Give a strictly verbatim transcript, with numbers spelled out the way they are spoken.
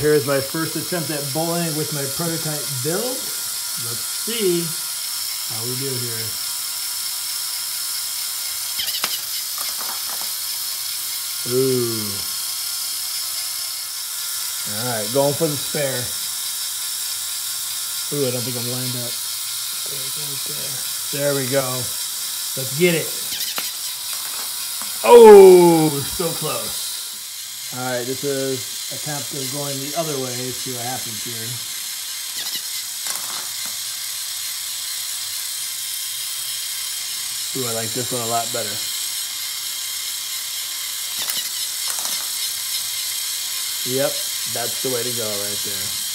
here's my first attempt at bowling with my prototype build. Let's see how we do here. Ooh. All right, going for the spare. Ooh, I don't think I'm lined up. There we go. Let's get it. Oh, so close. All right, this is attempt of going the other way. Let's see what happens here. Ooh, I like this one a lot better. Yep, that's the way to go right there.